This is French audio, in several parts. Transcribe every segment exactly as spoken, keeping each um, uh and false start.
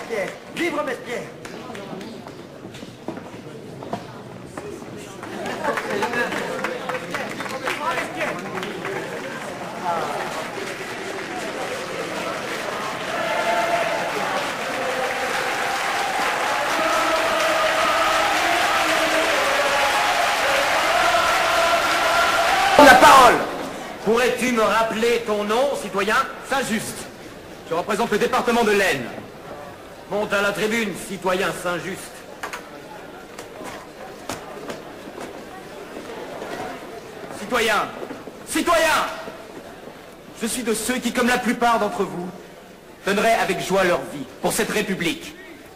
Robespierre! Vive Robespierre! La parole. Pourrais-tu me rappeler ton nom, citoyen? Saint-Just. Je représente le département de l'Aisne. Monte à la tribune, citoyen Saint-Just. Citoyen, citoyen, je suis de ceux qui, comme la plupart d'entre vous, donneraient avec joie leur vie pour cette République.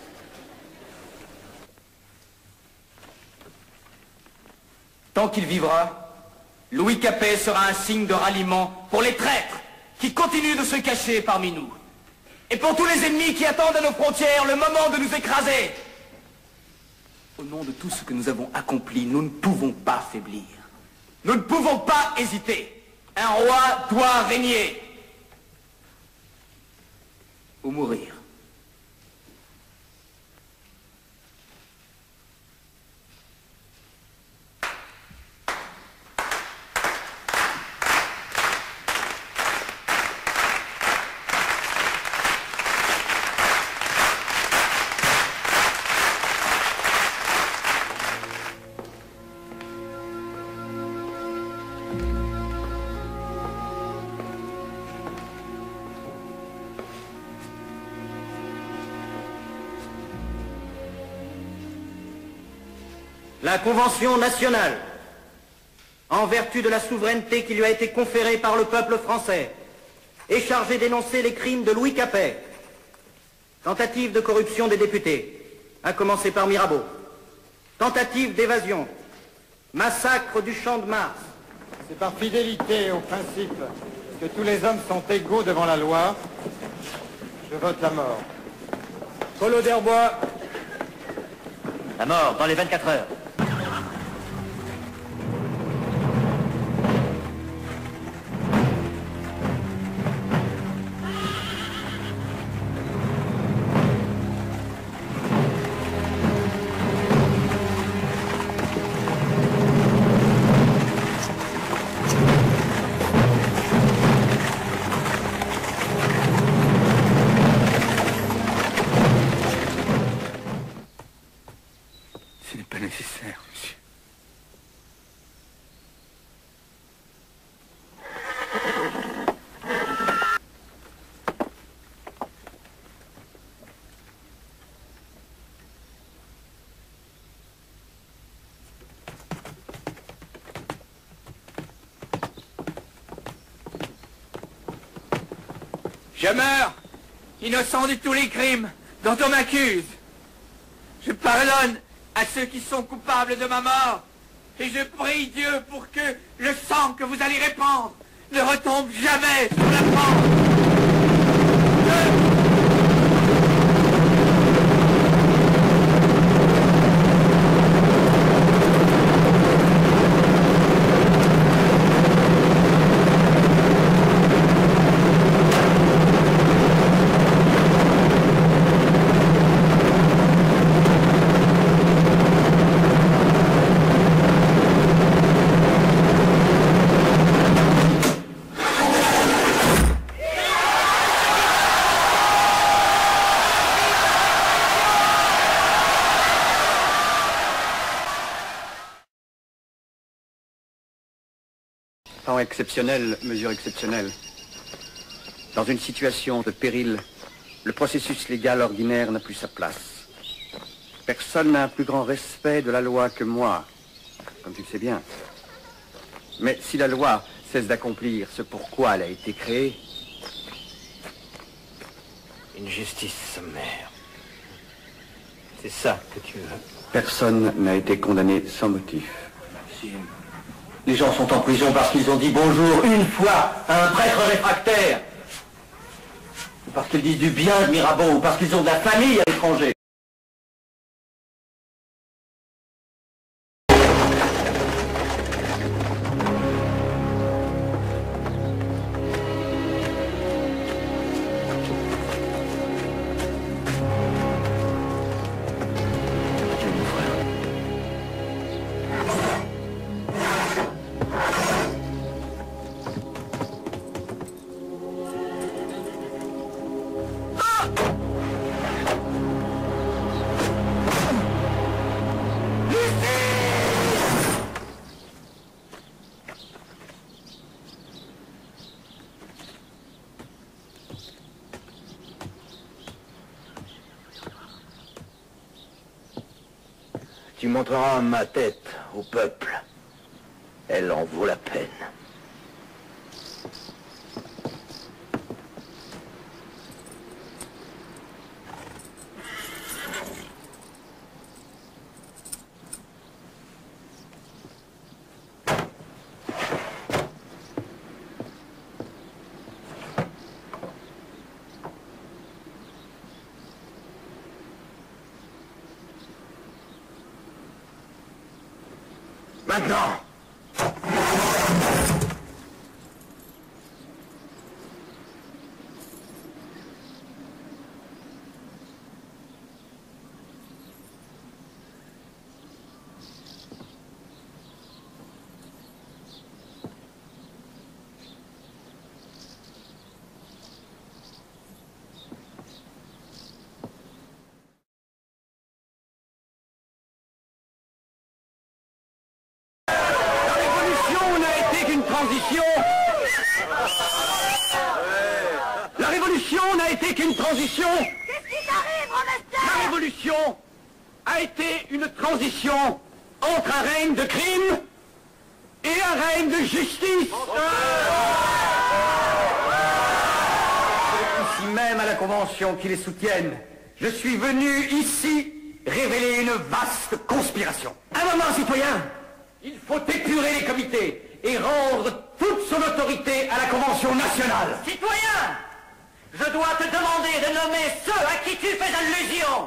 Tant qu'il vivra, Louis Capet sera un signe de ralliement pour les traîtres qui continuent de se cacher parmi nous. Et pour tous les ennemis qui attendent à nos frontières le moment de nous écraser. Au nom de tout ce que nous avons accompli, nous ne pouvons pas faiblir. Nous ne pouvons pas hésiter. Un roi doit régner. Ou mourir. La Convention nationale, en vertu de la souveraineté qui lui a été conférée par le peuple français, est chargée d'énoncer les crimes de Louis Capet. Tentative de corruption des députés, à commencer par Mirabeau. Tentative d'évasion. Massacre du Champ de Mars. C'est par fidélité au principe que tous les hommes sont égaux devant la loi. Je vote la mort. Collot d'Herbois. La mort dans les vingt-quatre heures. Ce n'est pas nécessaire, monsieur. Je meurs, innocent de tous les crimes dont on m'accuse. Je pardonne à ceux qui sont coupables de ma mort. Et je prie Dieu pour que le sang que vous allez répandre ne retombe jamais sur la France. Je... Temps exceptionnel, mesure exceptionnelle. Dans une situation de péril, le processus légal ordinaire n'a plus sa place. Personne n'a un plus grand respect de la loi que moi, comme tu le sais bien. Mais si la loi cesse d'accomplir ce pourquoi elle a été créée... Une justice sommaire. C'est ça que tu veux. Personne n'a été condamné sans motif. Maxime. Les gens sont en prison parce qu'ils ont dit bonjour une fois à un prêtre réfractaire. Ou parce qu'ils disent du bien de Mirabeau, ou parce qu'ils ont de la famille à l'étranger. Tu montreras ma tête au peuple. Elle en vaut la peine. Maintenant! La révolution n'a été qu'une transition. Qu'est-ce qui t'arrive, Robespierre? La révolution a été une transition entre un règne de crime et un règne de justice. Ici même à la Convention qui les soutiennent, je suis venu ici révéler une vaste conspiration. Un moment, citoyen, il faut épurer les comités et rendre toute son autorité à la Convention nationale. Citoyen, je dois te demander de nommer ceux à qui tu fais allusion.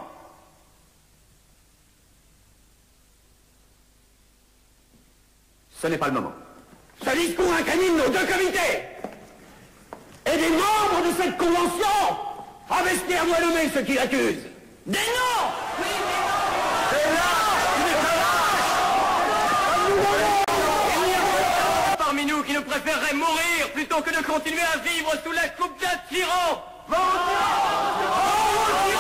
Ce n'est pas le moment. Ce discours incanine nos deux comités et des membres de cette convention. Robespierre doit nommer ceux qui l'accusent. Des noms. Oui, des noms. C'est là Parmi nous qui ne préféreraient mourir plutôt que de continuer à vivre sous la coupe d'un tyran. Mon Dieu ! Oh, mon Dieu !